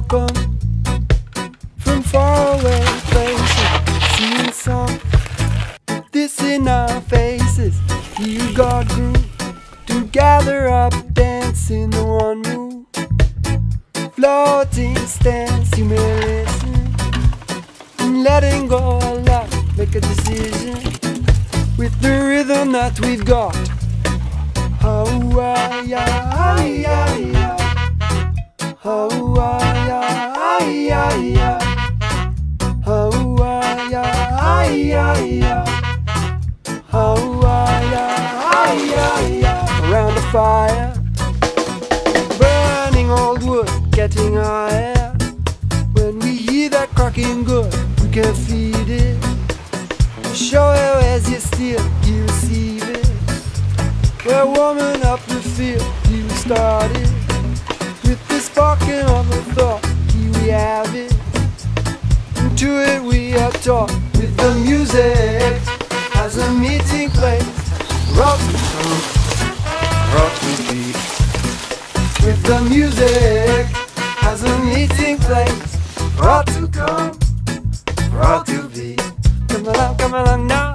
come from faraway places, seeing some this in our faces. Feel God groove to gather up, dancing the one move, floating stance, humility, and letting go of life. Make a decision with the rhythm that we've got. Oh, yeah, yeah, yeah. Oh, yeah, yeah, yeah. Oh, yeah, yeah, yeah. Oh, yeah, yeah. Around the fire, burning old wood, getting higher. When we hear that cracking good, we can feed it. Show her as you steal, you receive it. We're warming up the field, you started. With the sparking of a thought, here we have it. Into it we are taught, with the music as a meeting place. Rock to come, rock to beat. With the music as a meeting place. Rock to come, rock to beat. Come along now.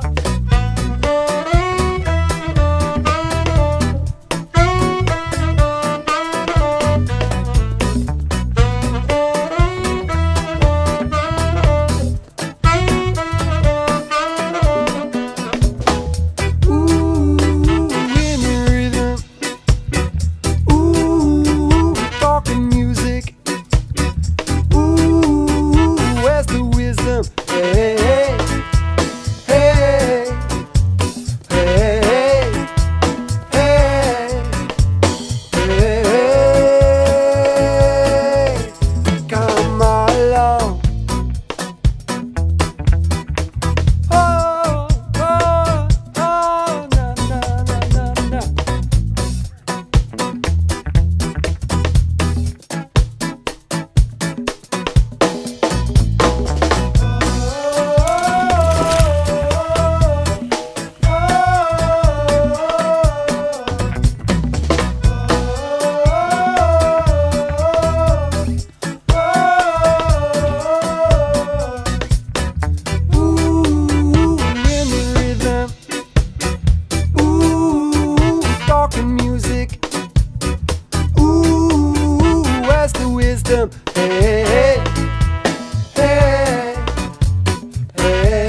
Hey, hey, hey,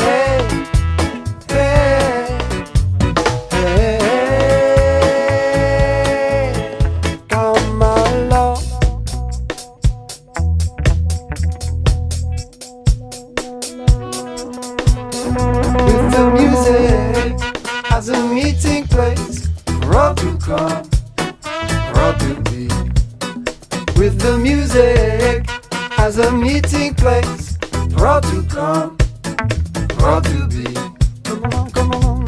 hey, hey, hey, come along. With the music as a meeting place, rock to come, rock to be. With the music as a meeting place, proud to come, proud to be. Come along, come along.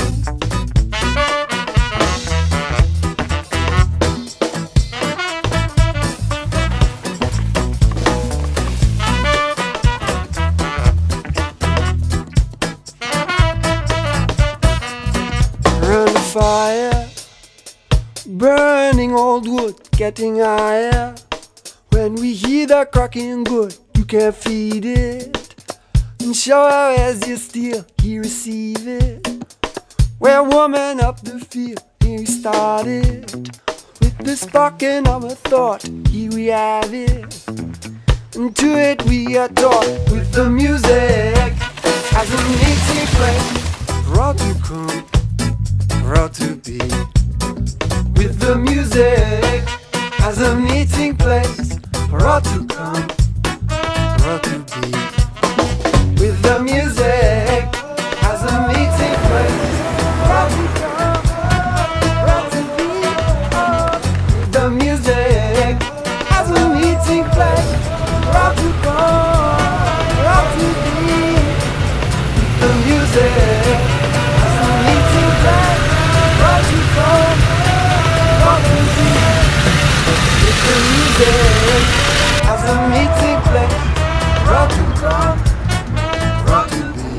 Around the fire, burning old wood, getting higher. When we hear that cracking good, you can feed it. And show her as you steal, he receive it. We're warming up the field, here we started. With the sparking of a thought, here we have it. And to it we are taught, with the music as a meeting place. Proud to come, proud to be. With the music as a meeting place, proud to come, proud to be. With the music as a meeting place, proud to come, proud to be. With the music as a meeting place, proud to come, proud to be. With the music as a meeting place, proud to come, proud to be. With the music as a meeting place, proud to come, proud to be.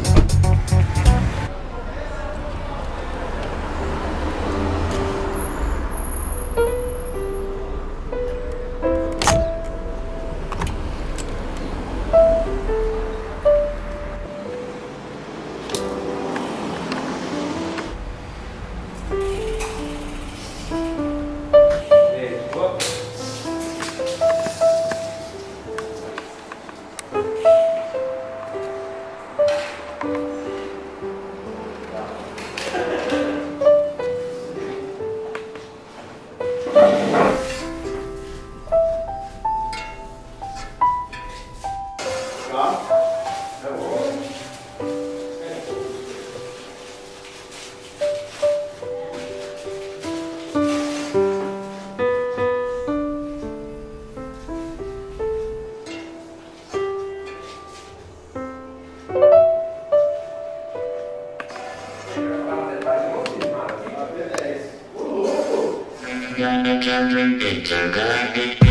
Intergalactic